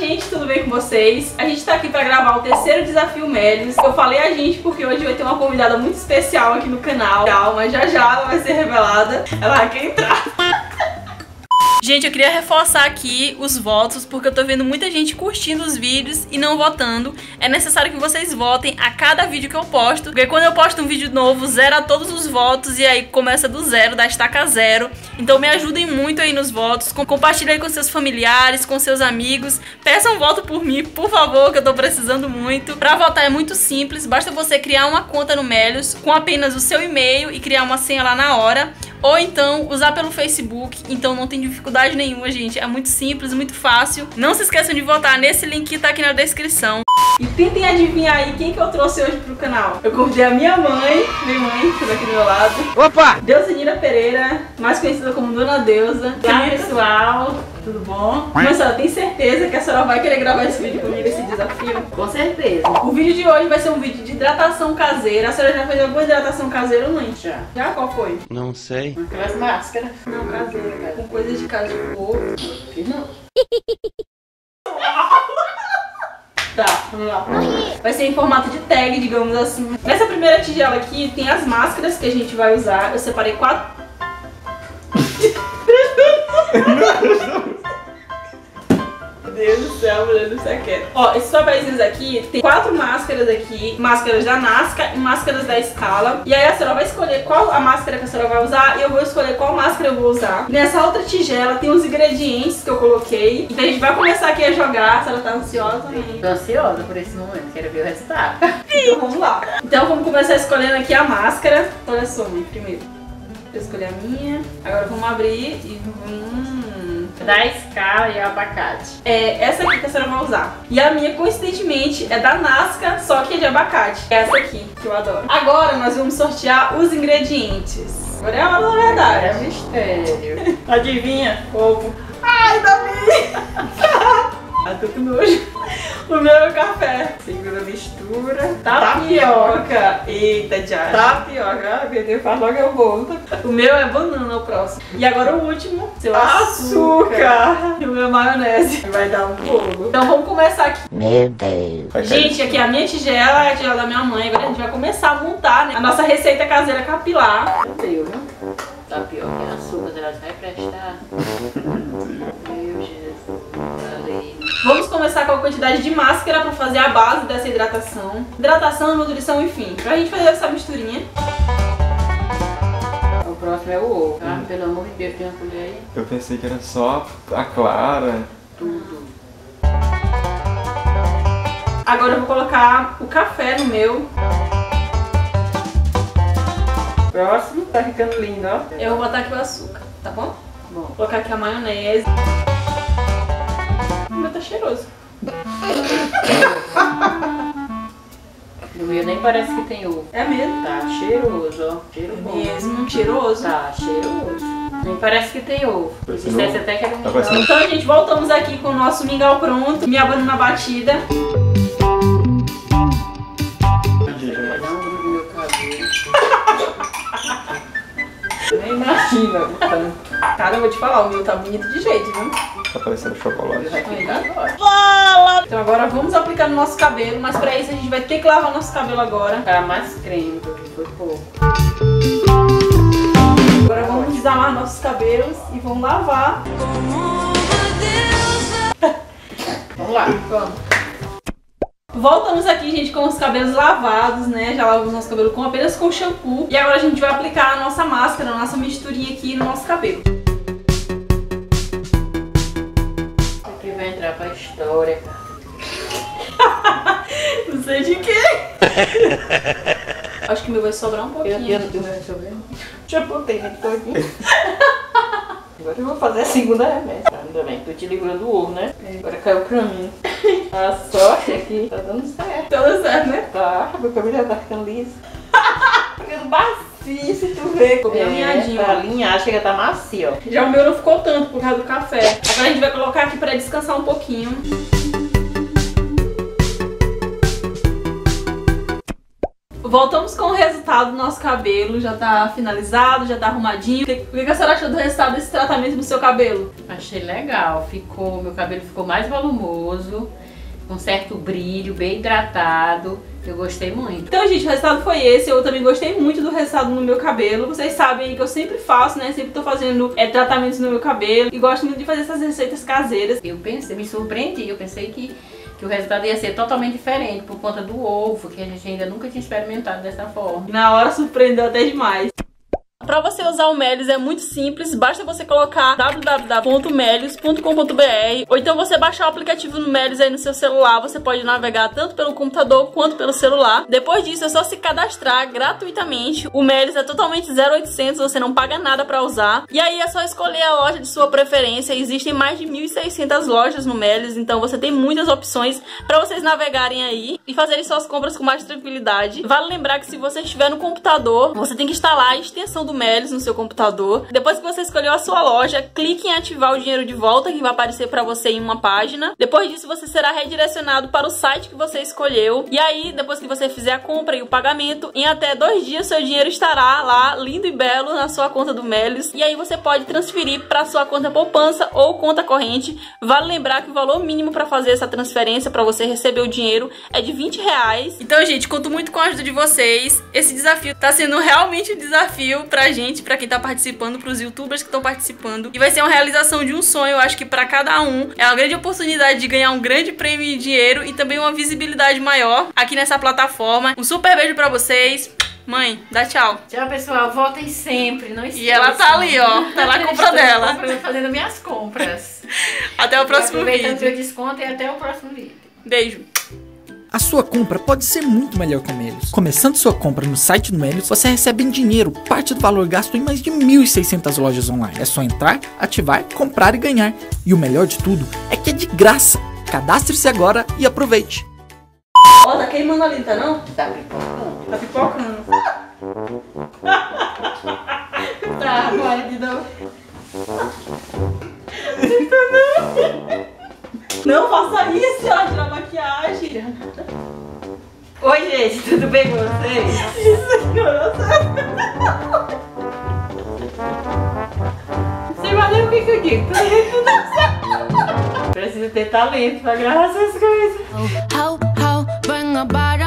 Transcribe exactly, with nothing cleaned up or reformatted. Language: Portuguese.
gente, tudo bem com vocês? A gente tá aqui pra gravar o terceiro desafio Melios. Eu falei a gente porque hoje vai ter uma convidada muito especial aqui no canal, mas já já ela vai ser revelada, ela vai querer entrar. Gente, eu queria reforçar aqui os votos, porque eu tô vendo muita gente curtindo os vídeos e não votando. É necessário que vocês votem a cada vídeo que eu posto, porque quando eu posto um vídeo novo, zera todos os votos e aí começa do zero, da estaca zero. Então me ajudem muito aí nos votos, compartilhem aí com seus familiares, com seus amigos. Peçam voto por mim, por favor, que eu tô precisando muito. Pra votar é muito simples, basta você criar uma conta no Melios com apenas o seu e-mail e criar uma senha lá na hora. Ou então usar pelo Facebook, então não tem dificuldade nenhuma, gente. É muito simples, muito fácil. Não se esqueçam de votar nesse link que tá aqui na descrição. E tentem adivinhar aí quem que eu trouxe hoje pro canal. Eu convidei a minha mãe, minha mãe, que tá aqui do meu lado. Opa! Deusanira Pereira, mais conhecida como Dona Deusa. Olá, pessoal! Tudo bom? Mas a senhora tem certeza que a senhora vai querer gravar esse vídeo comigo, esse desafio? Com certeza. O vídeo de hoje vai ser um vídeo de hidratação caseira. A senhora já fez alguma hidratação caseira, mãe? Já. Já? Qual foi? Não sei. Aquelas máscaras. Não, caseira, cara. Com coisas de casa de povo. Que não. Tá, vamos lá. Vai ser em formato de tag, digamos assim. Nessa primeira tigela aqui tem as máscaras que a gente vai usar. Eu separei quatro... Meu Deus do céu, meu Deus do céu, quero. Ó, esses papéis aqui, tem quatro máscaras aqui. Máscaras da Nasca e máscaras da Scala. E aí a senhora vai escolher qual a máscara que a senhora vai usar e eu vou escolher qual máscara eu vou usar. Nessa outra tigela tem os ingredientes que eu coloquei. Então a gente vai começar aqui a jogar. A senhora tá ansiosa também? Tô ansiosa por esse momento, quero ver o resultado. Então vamos lá. Então vamos começar escolhendo aqui a máscara. Olha só, mãe, primeiro. Eu escolhi a minha. Agora vamos abrir e vamos... Da Scala e abacate. É essa aqui que a senhora vai usar. E a minha, coincidentemente, é da Nasca, só que é de abacate. É essa aqui, que eu adoro. Agora nós vamos sortear os ingredientes. Agora é a hora da verdade. É mistério. Adivinha? Ovo. Ai, Davi! Ah, tô com nojo. O meu é o café. Segura a mistura. Tapioca. Eita, já. Tapioca. Ah, meu Deus, faz logo eu vou. O meu é banana, o próximo. E agora o último. Seu açúcar. açúcar. E o meu é maionese. Vai dar um bolo. Então vamos começar aqui. Meu Deus. Gente, aqui a minha tigela é a tigela da minha mãe. Agora a gente vai começar a montar, né, a nossa receita caseira capilar. Meu Deus, viu? Tapioca e açúcar, elas vai prestar. Meu Jesus. Valeu. Vamos começar com a quantidade de máscara para fazer a base dessa hidratação. Hidratação, nutrição, enfim. Pra gente fazer essa misturinha. O próximo é o ovo. Ah, pelo amor de Deus, tem uma colher aí? Eu pensei que era só a clara. Tudo. Agora eu vou colocar o café no meu. Próximo, tá ficando lindo, ó. Eu vou botar aqui o açúcar, tá bom? Bom. Vou colocar aqui a maionese. O meu tá cheiroso. No meu nem parece que tem ovo. É mesmo? Tá cheiroso, ó. Cheiro bom. Mesmo, cheiroso. Tá cheiroso. Nem parece que tem ovo. Parece Dissesse novo. até que era um Tá mingau. parecendo- Então, gente, voltamos aqui com o nosso mingau pronto. Minha banana batida. Vai dar um grudo no meu cabelo. Nem imagina o tanto. Cara, eu vou te falar, o meu tá bonito de jeito, viu? Tá parecendo chocolate. Vai ficar agora. Então agora vamos aplicar no nosso cabelo, mas pra isso a gente vai ter que lavar nosso cabelo agora. Ficar mais creme, porque foi pouco. Agora vamos desamar nossos cabelos e vamos lavar. Vamos lá. Vamos. Voltamos aqui, gente, com os cabelos lavados, né? Já lavamos nosso cabelo com apenas com shampoo. E agora a gente vai aplicar a nossa máscara, a nossa misturinha aqui no nosso cabelo. Isso aqui vai entrar pra história, cara. Não sei de quê. Acho que o meu vai sobrar um pouquinho. Eu não tenho problema. Já botei ele todinho. Agora eu vou fazer a segunda remessa. Ainda bem que tu te livrou do ovo, né? Agora caiu pra mim. A sorte é que tá dando certo. Tá dando certo, né? Tá, meu cabelo já tá ficando liso. Ficando macio, se tu vê. Ficou bem alinhadinho. Tá alinhado, chega a tá macio, ó. Já o meu não ficou tanto por causa do café. Agora a gente vai colocar aqui pra descansar um pouquinho. voltamos com o resultado do nosso cabelo. Já tá finalizado, já tá arrumadinho. O que, o que a senhora achou do resultado desse tratamento no seu cabelo? Achei legal, ficou, meu cabelo ficou mais volumoso, com certo brilho, bem hidratado. Eu gostei muito. Então, gente, o resultado foi esse. Eu também gostei muito do resultado no meu cabelo. Vocês sabem que eu sempre faço, né? Sempre tô fazendo é, tratamentos no meu cabelo. E gosto muito de fazer essas receitas caseiras. Eu pensei, me surpreendi. Eu pensei que, que o resultado ia ser totalmente diferente por conta do ovo, que a gente ainda nunca tinha experimentado dessa forma. Na hora surpreendeu até demais. Pra você usar o Melius é muito simples, basta você colocar w w w ponto melius ponto com ponto b r ou então você baixar o aplicativo no Melius aí no seu celular. Você pode navegar tanto pelo computador quanto pelo celular. Depois disso é só se cadastrar gratuitamente. O Melius é totalmente zero oitocentos, você não paga nada pra usar. E aí é só escolher a loja de sua preferência. Existem mais de mil e seiscentas lojas no Melius, então você tem muitas opções pra vocês navegarem aí e fazerem suas compras com mais tranquilidade. Vale lembrar que se você estiver no computador, você tem que instalar a extensão do Melius no seu computador. Depois que você escolheu a sua loja, clique em ativar o dinheiro de volta, que vai aparecer pra você em uma página. Depois disso, você será redirecionado para o site que você escolheu. E aí, depois que você fizer a compra e o pagamento, em até dois dias seu dinheiro estará lá, lindo e belo, na sua conta do Melius. E aí você pode transferir para sua conta poupança ou conta corrente. Vale lembrar que o valor mínimo para fazer essa transferência, para você receber o dinheiro, é de vinte reais. Então, gente, conto muito com a ajuda de vocês. Esse desafio tá sendo realmente um desafio pra gente, pra quem tá participando, pros youtubers que estão participando. E vai ser uma realização de um sonho, eu acho que pra cada um. É uma grande oportunidade de ganhar um grande prêmio de dinheiro e também uma visibilidade maior aqui nessa plataforma. Um super beijo pra vocês. Mãe, dá tchau. Tchau, pessoal. Voltem sempre, não esqueçam. E ela tá ali, ó. Tá na compra dela. Comprando, fazendo minhas compras. Até o próximo vídeo. Aproveitando o seu desconto e até o próximo vídeo. Beijo. A sua compra pode ser muito melhor com o Melius. Começando sua compra no site do Melius, você recebe em dinheiro parte do valor gasto em mais de mil e seiscentas lojas online. É só entrar, ativar, comprar e ganhar. E o melhor de tudo é que é de graça. Cadastre-se agora e aproveite. Ó, tá queimando ali, tá não? Tá pipocando. Tá pipocando. Tá, agora de novo. Não faça isso, ela tira a maquiagem. Oi, gente, tudo bem com vocês? Você vai ler o que, que eu digo? Precisa ter talento pra gravar essas coisas. How, how, bring a bottle.